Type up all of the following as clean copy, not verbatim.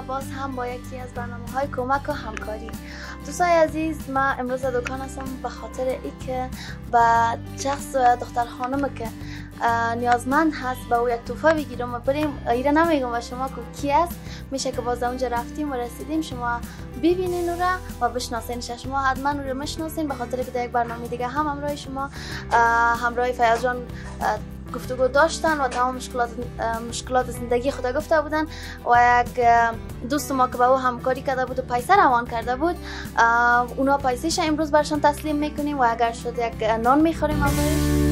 باز هم با یکی از برنامه‌های کمک و همکاری. دوستای عزیز، من امروز در دکان هستم به خاطر اینکه با شخص دختر خانم که نیازمند هست با او یک تحفه بگیرم و بریم. ایره نمیگم و شما که کی است، میشه که باز اونجا رفتیم و رسیدیم شما ببینین او را و بشناسینش. شما حتما او را میشناسین به خاطر که در یک برنامه دیگه هم همراه شما همراه فیاض جان گفتگو داشتن و تمام مشکلات زندگی خود گفته بودن و یک دوست ما که با او همکاری کرده بود و پیسه روان کرده بود، اونا پیسهش امروز برشان تسلیم میکنیم و اگر شد یک نان میخوریم همراهش.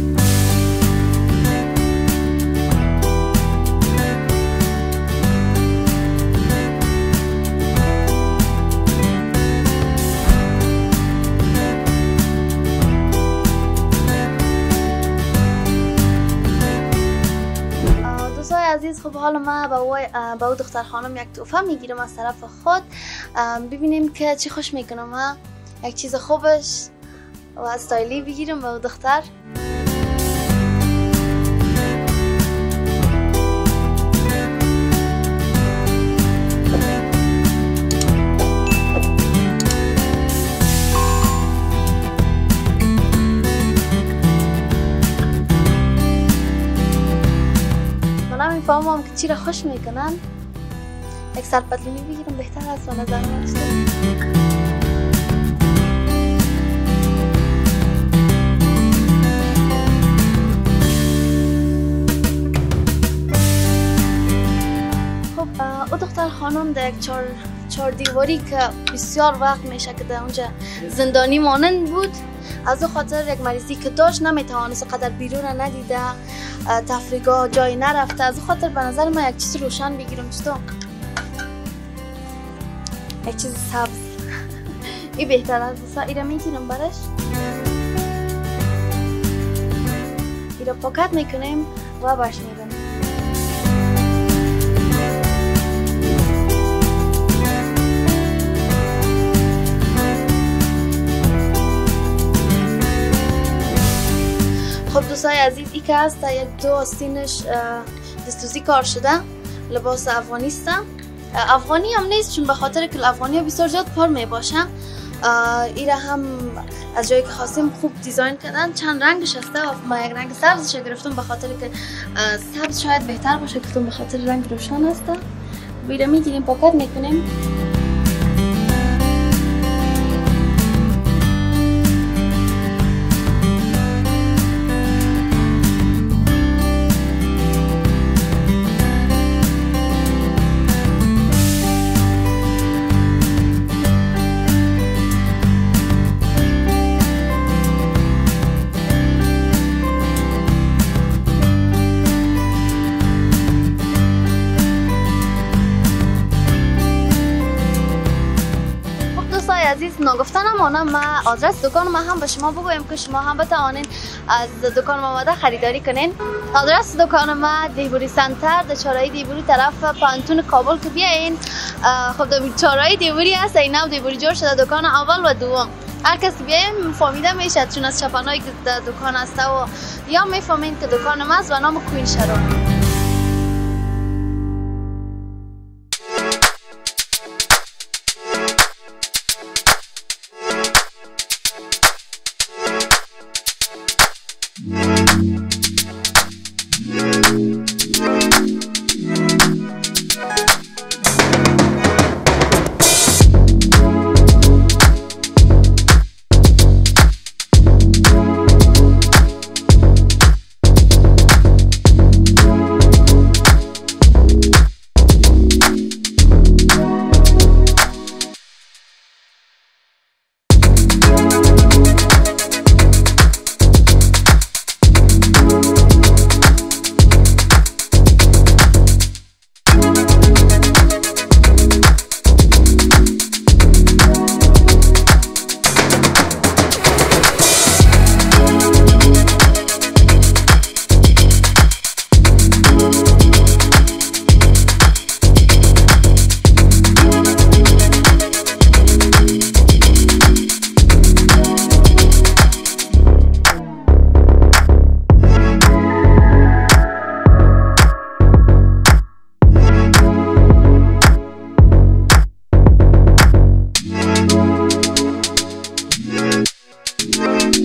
عزیز، خب حالا ما با او دختر خانم یک تحفه میگیرم از طرف خود. ببینیم که چی خوش میکنم. یک چیز خوبش و استایلی بگیرم با او دختر. فهمم که چی را خوش میکنن. یک سرپتلونی بگیرم بهتر است و نظر نشده. خب او دختر خانم در یک چهار دیواری که بسیار وقت میشه که در اونجا زندانی مانند بود، از او خاطر یک مریضی که داشت نمیتوانست قدر بیرون را ندیده، تفریحگاه جایی نرفته. از او خاطر به نظر من یک چیز روشن بگیرم. چطور؟ یک چیز سبز. این بهتر است. بسا ایره میگیرم برش. ایره پاکت میکنیم و برش میدم. خب دوستای عزیز، این که هست یک دو آستینش دستوزی کار شده، لباس افغانی است. افغانی هم نیست چون به خاطر که افغانی ها بسیار زیاد پر می باشن. این هم از جایی که خواستیم خوب دیزاین کردن. چند رنگش هسته و ما یک رنگ سبزش گرفتم به خاطر که سبز شاید بهتر باشه که به خاطر رنگ روشن هسته. بیره میگیریم پاکت میکنیم. عزیز، نگفتن مانم ما آدرس دکان ما هم به شما بگویم که شما هم بتوانین از دکان ما خریداری کنین. آدرس دکان ما دیبوری سنتر در چهارراه دیبوری طرف پانتون کابل که بیاین. خب در چهارراه دیبوری هست، این نو دیبوری جور شده دکان اول و دوم. هر کسی بیاین فهمیده میشه چون از چپانایی که در دکان هسته و یا میفهمین که دکان ما است و نام کوین شرون.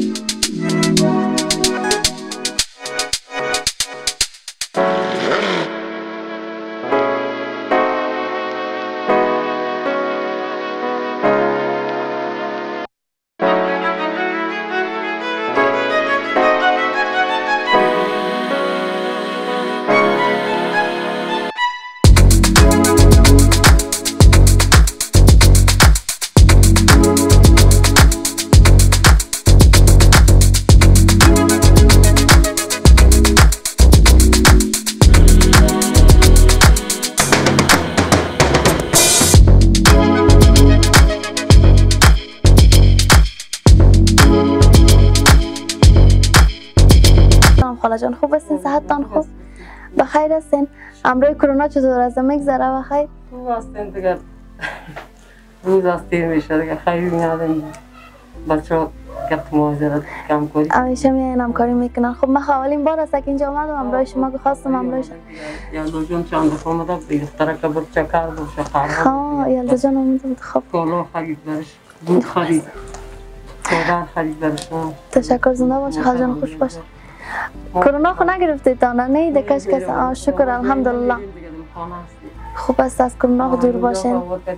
خاله جان خوب هستین؟ صحتتان خوب؟ بخیر هستین؟ امروز کرونا چطور از میگذره بخیر؟ خوب هستین دیگه روز از تیر میشه دیگه خیلی میادیم بچه ها گفت معذرت کم کنیم همیشه میاین همکاری میکنن. خب من اولین بار است که اینجا آمدم امروز شما خواستم امروز یلدا جان چند دفعه آمده دیگه دختره که بود چکر بود شخر ها یلدا جان آمده بود. خب کالا خرید برش بود خرید کردن خرید برش تشکر زنده باشه خاله جان خوش باشه. کرونا خو نگرفتید تا نه دکش کس شکر الحمدلله خوب است از کرونا دور باشین.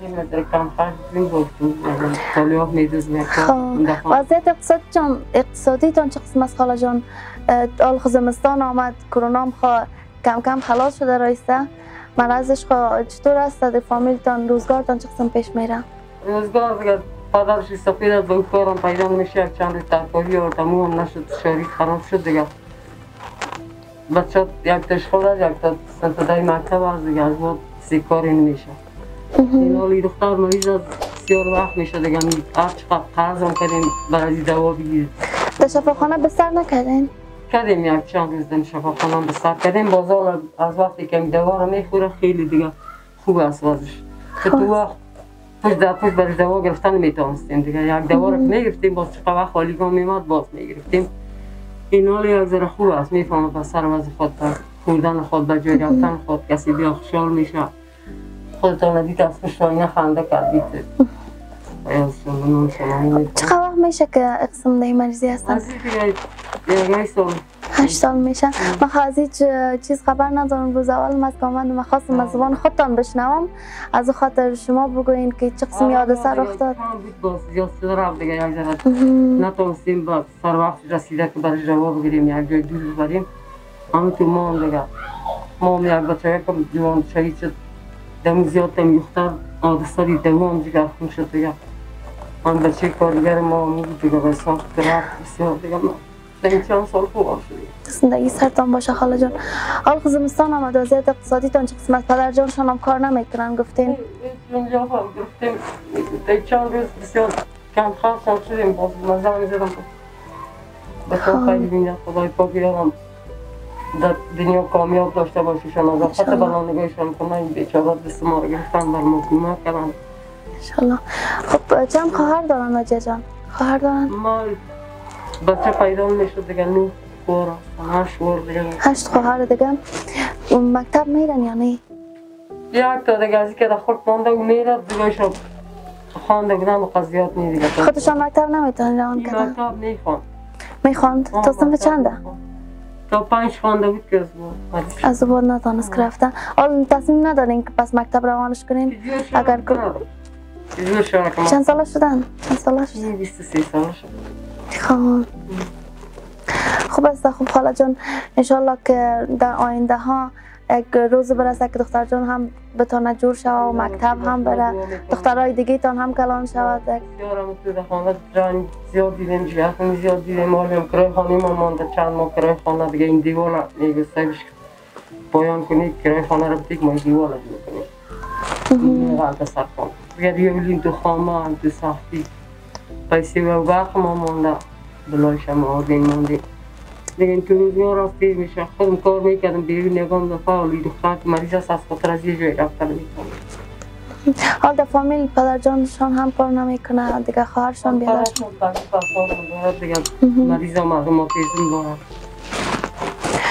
وضعیت اقتصادی تان چه قسم است خاله جان؟ آل زمستان آمد کرونا کم کم خلاص شده رایسته مرضش چطور است در فامیل تان روزگارتان چه قسم پیش میره؟ روزگار دیگه پدرش سفید از به کارم پیدا میشه یک چند ترکاری آورد مو هم نشد شریک خراب شد دیگه بچه یک تاش خورد یک تا سنتدای مکتب از دیگه از بود سی کاری نمیشه این حالی دختر مریض از بسیار وقت میشه دیگه هر چقدر قرض هم کردیم برای دوا بگیریم. در شفاخانه بستر نکردین؟ کردیم یک چند روز در شفاخانه بستر کردیم بازار از وقتی که دوا رو میخوره خیلی دیگه خوب است وضعش که تو وقت پشت در پشت برای دوا گرفتن نمیتونستیم دیگه یک دوا رو میگرفتیم باز چقدر وقت خالیگاه میمد باز میگرفتیم این حالی یک ذره خوب است میفهمه به سر وضع خود خوردن خود به جای رفتن خود کسی بیا خوشحال میشه خودتان ندید از خوشحالی خنده کردید چقدر وقت میشه که اقسام ده مریضی هستن؟ از دیگه 8 سال میشه. من از هیچ چیز خبر ندارم. روز اول من که آمدم خواستم از زبان خودتان بشنوم از خاطر شما بگوین که چه قسم حادثه رخ داد. زیاد شده رفت دیگه یک ذره نتونستیم با سر وقت رسیده که برای جواب بگیریم یک جای دور ببریم همونطور ما هم دیگه ما هم یک بچه که جوان شهید شد دم زیاد دم یختر حادثه دید دوام دیگه خون شد دیگه من بچه کارگر ما هم دیگه بسیار رفت بسیار دیگه این چند سال خوب شدید زندگی سرتان باشه خاله جان. حال زمستان آمد وضعیت اقتصادی تان چه قسمت؟ پدر جانشان هم کار نمیکنن گفتین؟ اینجا هم گفتیم یک چند روز بسیار کم خرج شدیم باز مزه میزدم بسیار خیلی بینید خدای پاک بیارم در دنیا کامیاب داشته باشیشان از آفت بلندگاهشان کنه این بیچارات دست ما رو گرفتن بر ما کمک کردن انشالله. خب چند خواهر دارن ناجیه جان؟ خواهر دارن؟ ما بچه پیدا میشد دیگه 9 خواهر هستن 8 خواهر دیگه 8 خواهر دیگه مکتب میرن یا نه؟ یک تا دیگه از که در خود مانده و میره دیگه شب خوانده بودن و قضیات نی دیگه خودشان مکتب نمیتونن روان کردن؟ مکتب میخواند میخواند؟ تا صنف چنده؟ تا 5 خوانده بود که از بود نتانست که رفتن. حال تصمیم ندارین که پس مکتب روانش کنین؟ اگر چند ساله شدن؟ چند ساله شدن؟ 23 ساله شدن. خوب است. خوب خاله جان انشالله که در آینده ها یک روز برسه که دختر جان هم بتونه جور شود و مکتب هم بره دخترای دیگه تان هم کلان شود. یارم تو در خانه رنگ زیاد دیدیم جیهتون زیاد دیدیم مالیم کرای خانه ما مانده چند ماه کرای خانه دیگه این دیوال میگستایش پایان کنید کرای خانه رو بدید ما این دیوال رو کنید این غلط سر کنید دیگه بلیم تو خامه هم تو سختی پیسی و برق ما مانده بلایش هم آردین مانده دیگه این تو روزگار راست دیر میشه خودم کار میکردم بیرون نگام دفعه ولی دختر که مریض است از خاطر از یه جای رفتن میتونم حال در فامیل پدر جانشان هم کار نمیکنه دیگه خواهرشان بیادرشان دیگه مریض هم معلوماتیزم دارد خب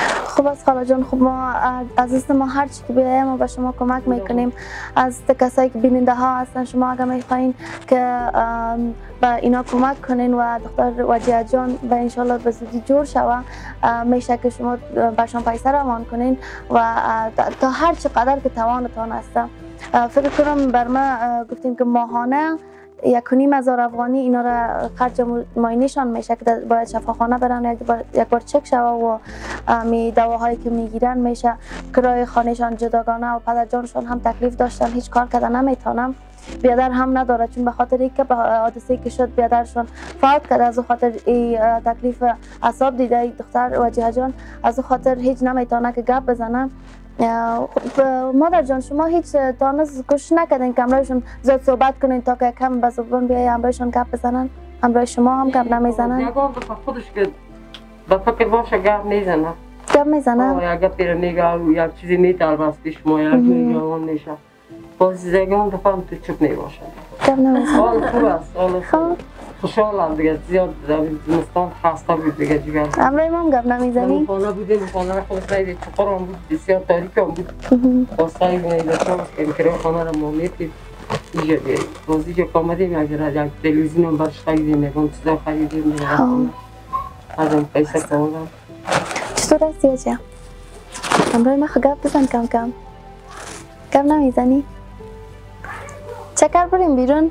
خب از خاله جان، خب ما از ما هر چی که بیایم ما به شما کمک میکنیم. از کسایی که بیننده ها هستن، شما اگر میخواین که به اینا کمک کنین و دکتر وجیه جان و انشالله به زودی جور شوه، میشه که شما برشان پیسه روان کنین و تا هر چقدر که توانتان است. فکر کنم بر ما گفتیم که ماهانه 1,500 افغانی اینا را خرج ماینشان میشه که باید شفاخانه برن، یک بار چک شوه و می دواهایی که میگیرن میشه. کرایه خانهشان جداگانه و پدر جانشان هم تکلیف داشتن، هیچ کار کردن نمیتونم. بیادر هم نداره چون به خاطر اینکه به حادثه‌ای که شد بیادرشان فوت کرده، از خاطر این تکلیف اعصاب دیده دختر وجیه جان، از خاطر هیچ نمیتونه که گپ بزنه. مادر جان شما هیچ تانس کوشش نکردین که همراهشون زیاد صحبت کنین تا که کم به زبان بیای همراهشون گپ بزنن؟ همراه شما هم گپ نمیزنن؟ یگان به خودش که به فکر باشه گپ میزنه. گپ میزنه؟ یک گپی رو میگه یک چیزی میتر بس پیش ما یک جوری جوان میشه. باز یگان دفعه هم تو چپ نمیباشه. گپ نمیزنه؟ حال خوب است، حال خوب. خوشحالم دیگه، زیاد زمستان خسته بود دیگه جگر. همراه ما هم گپ نمیزنی؟ خانه بودیم، خانه خود خیلی چقدر هم بود، بسیار تاریک هم بود. خواستایی میداشتم که کرای خانه رو ما میتیم اینجا بیاییم. باز اینجا که آمدیم یک تلویزیون هم برش خریدیم، یکان چیزا خریدیم دیگه. از اون پیسه کامدم. چطور هستی اجا؟ همراه ما گپ بزن کم کم. گپ نمیزنی؟ چکر بریم بیرون؟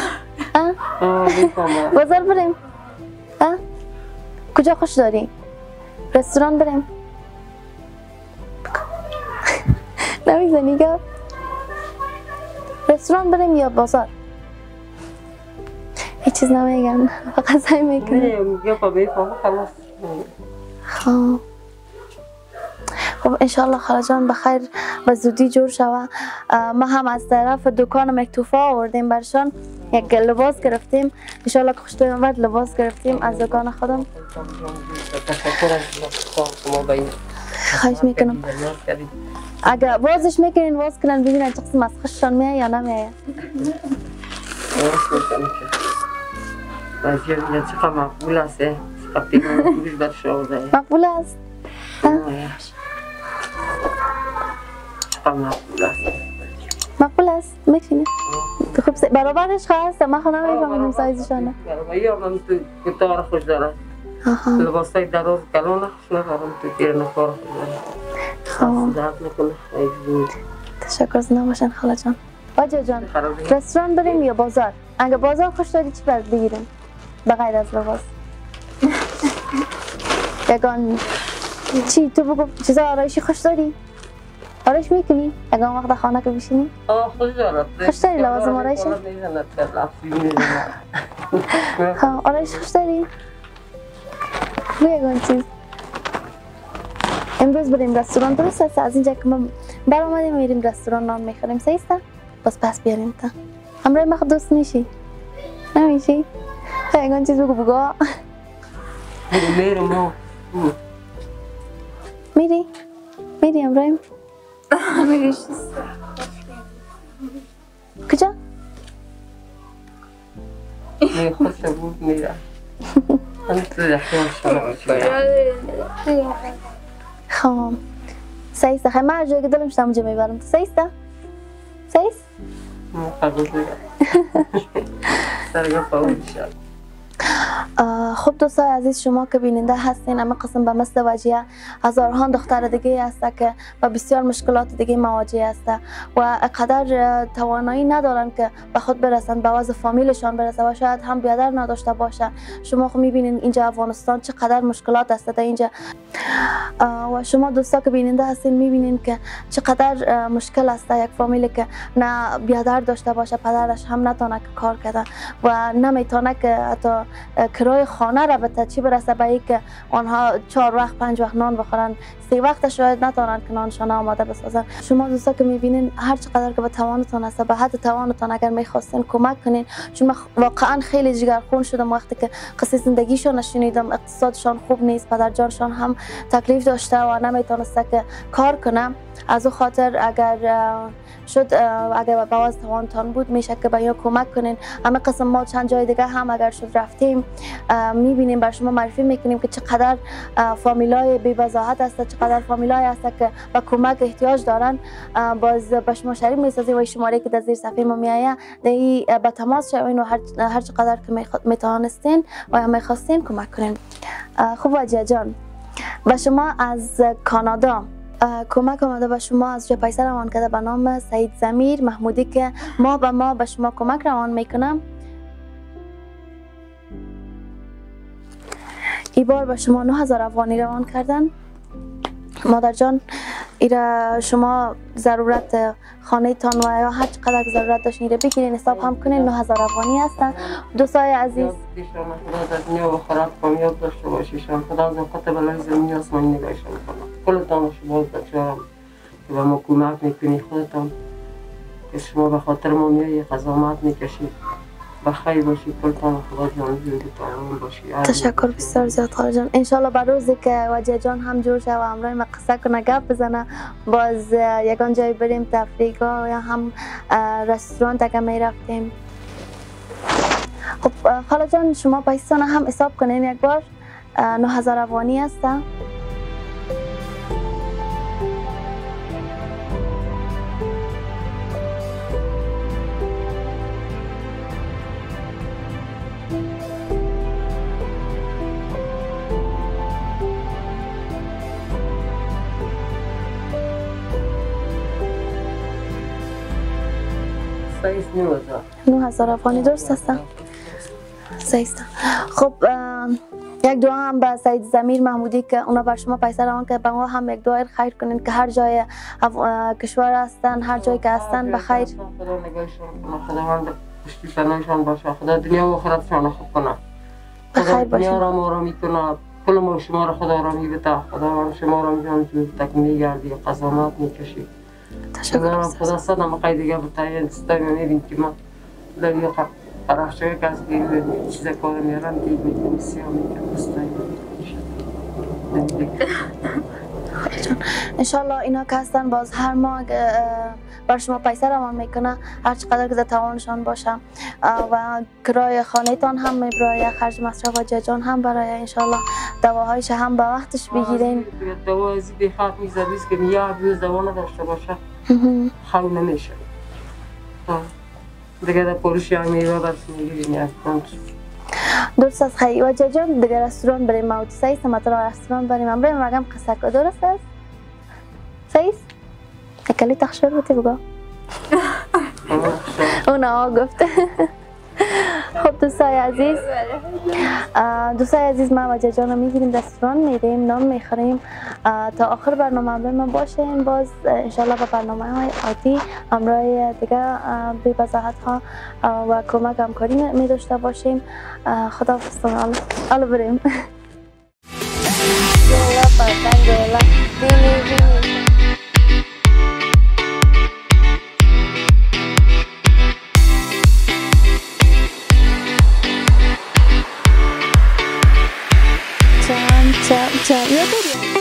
بازار بریم؟ کجا خوش داری؟ رستوران بریم؟ نمیزنی گپ؟ رستوران بریم یا بازار؟ هیچ چیز نمیگم، فقط سعی میکنم. میگم بفهمم خلاص. خب انشالله خاله جان بخیر و زودی جور شوه. ما هم از طرف دکانم یک توفه آوردیم برشان، یک لباس گرفتیم. انشالله که خوش اومد لباس گرفتیم از دکان خودم. خواهش میکنم اگر بازش میکنین باز کنن ببینن چه قسم از خوششان میه یا نمیه. چقدر مقبول است، چقدر پیغام برش آورده. مقبول است؟ مقبول است؟ میکنی؟ خب برابرش خواست ما خونه میفهمونیم سایزشانه. برابری هم تو کتار خوش دارد. لباس های دراز کلان خوش ندارم، تو تیر نفار خوش دارد. درد نکنه. تشکر زنده باشن خاله جان. واجه جان رستوران بریم یا بازار؟ اگه بازار خوش داری چی باید بگیریم؟ بغیر از لباس. یگان چی تو بگو چیزا آرایشی خوش داری؟ آرایش میکنی؟ اگه اون وقت خانه که بشینی؟ خوش دارد. خوش داری لوازم آرایشی؟ آرایش خوش داری؟ بگو یگان چیز. امروز بریم رستوران، درست است؟ از اینجا که ما برآمدیم میریم رستوران نان میخوریم، صحیح است؟ باز پس بیاریم تا همراه ما دوست میشی؟ نمیشی؟ یگان چیز بگو بگو. میرم میری؟ میری همراهیم؟ میریش کجا؟ خوش بود میرم. خب صحیح است. من هر جایی که دلم شد اونجا میبرم. تو صحیح است؟ صحیح است؟ قبول سرگاه اون شد. خب دوستای عزیز شما که بیننده هستین، اما قسم به مثل وجیه هزارها دختر دیگه هست که با بسیار مشکلات دیگه مواجه هست و قدر توانایی ندارن که به خود برسن، به وضع فامیلشان برسن و شاید هم بیادر نداشته باشن. شما خب میبینین اینجا افغانستان چقدر مشکلات هست در اینجا و شما دوستا که بیننده هستین میبینین که چقدر مشکل است یک فامیلی که نه بیادر داشته باشه، پدرش هم نتونه که کار کنه و نمیتونه که حتی کرای خانه را بده، چی برسه به اینکه آنها 4 وقت 5 وقت نان بخورن، 3 وقت شاید نتونن که نانشان آماده بسازن. شما دوستا که میبینین هر چقدر که به توانتون هست، به حد توانتون اگر میخواستین کمک کنین، چون واقعا خیلی جگرخون شدم وقتی که قصه زندگیشون شنیدم، اقتصادشان خوب نیست، پدرجانشان هم تکلیف داشته و نمیتونسته که کار کنه. از او خاطر اگر شد اگر به باز توانتان بود میشه که به اینا کمک کنین. همه قسم ما چند جای دیگه هم اگر شد رفت رفتیم میبینیم، بر شما معرفی میکنیم که چقدر فامیلای بی وضاحت هست، چقدر فامیلای هست که به کمک احتیاج دارن. باز به شما شریک میسازیم و شماره که در زیر صفحه ما میآید به تماس شوین و هر چقدر که میتوانستین و میخواستین کمک کنین. خب واجه جان، به شما از کانادا کمک آمده به شما از جای پیسه روان کرده به نام سعید ضمیر محمودی که ما به شما کمک روان میکنم. این بار به شما 9000 افغانی روان کردن. مادر جان، ایره شما ضرورت خانه تان و یا هر چقدر ضرورت داشتین ایره بگیرین، حساب هم کنین. 9000 افغانی هستن. دوستای عزیز، خدا در دنیا و آخرت کامیاب داشته باشیشان. خدا از اوقات بلای زمینی آسمانی نگاهشان کنه. کلتان شما بچه‌ها که به ما کمک میکنی، خودتان که شما به خاطر ما میایی قضاوت میکشید، بخیر باشید. کلتان خدا جان زندگیتان باشید. تشکر بسیار زیاد خاله جان. انشالله بر روزی که وجه جان هم جور شه و همراه ما قصه کنه، گپ بزنه، باز یگان جایی بریم تفریحگاه یا هم رستوران اگه می رفتیم. خب خاله جان، شما پیسان هم حساب کنین یک بار. 9000 افغانی هسته. سعید 9000 افغانی درست است. سعید. خب یک دعا هم به سعید ضمیر محمودی که اونا بر شما پیسه روان که به ما هم یک دعای خیر کنین که هر جای کشور هستن، هر جایی که هستن بخیر. خدا نگاهشان کنه، خداوند پشتی پناهشان باشه، خدا دنیا و آخرتشان خوب کنه، خدا دنیا را آرامی کنه، کل ما شما را خدا آرامی بده، خداوند شما را میجان جور تک میگردی و قضاوت میکشی. خدا صدم قید دیگه بتاین ستایی میبین که ما در یه پرخشه که از دیگه چیز کار میارم دیگه میکنم سیاه میکنم ستایی انشالله اینا که هستن باز هر ماه بر شما پیسه روان میکنه، هر چقدر که در توانشان باشه و کرایه خانه تان هم برای خرج مصرف و جان هم برای انشالله دواهایش هم به وقتش بگیرین. دوا از این خط میزدیست که یه عبیز دوا نداشته باشه خیلی نمیشه دیگه. در پولشی هم میوه بس میگیرین یک پونت درست است. خیلی و جان دیگه رستوران بریم ما و سعید سمتر رستوران بریم هم بریم مگم قصه که درست است سعید؟ اکلی تخشور بوده بگو اونا گفته. خب دوستای عزیز ما و جان رو میگیریم رستوران میریم نان میخوریم تا آخر برنامه همراه ما باشین. باز انشالله با برنامه های عادی همراه دیگه بی وضاحت ها و کمک همکاری می داشته باشیم. خدا حافظتون. حالا بریم. Chao, chao, chao.